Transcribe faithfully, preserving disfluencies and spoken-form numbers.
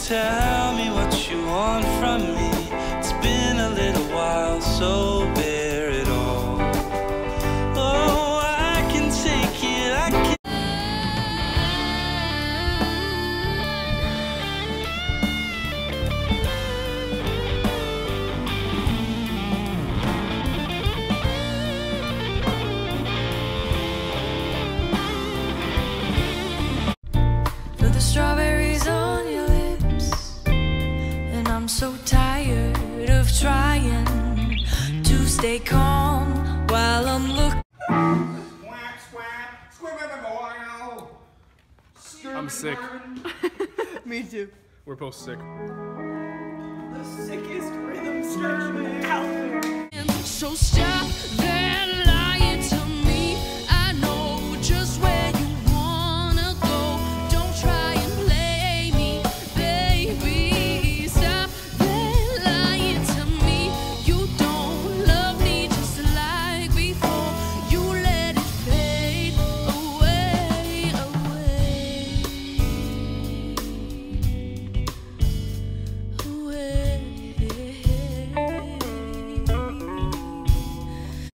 tell me what you want from me. It's been a little while, so bear it all. Oh, I can take it, I can. For the strawberries on your lips, and I'm so tired of trying to stay calm while I'm looking. I'm sick. Me too. We're both sick. The sickest rhythm section out there. So stop that